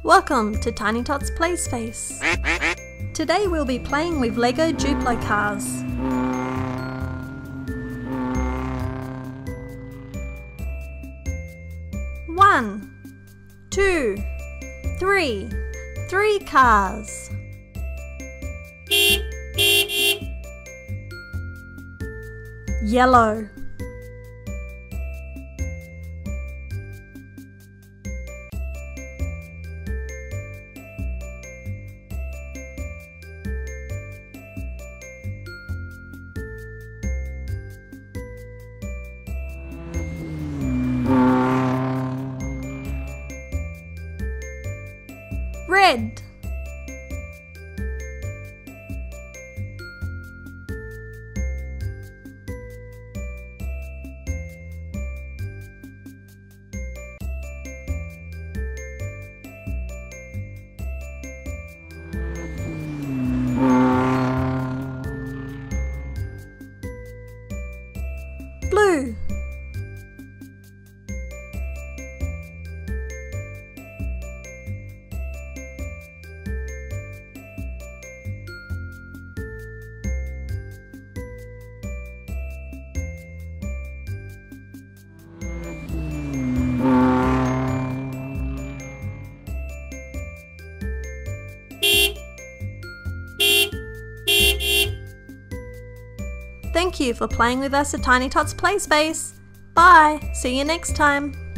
Welcome to Tiny Tots Play Space. Today we'll be playing with Lego Duplo cars. One, two, three. 3 cars. Yellow. Red. Blue. Thank you for playing with us at Tiny Tots Play Space. Bye! See you next time!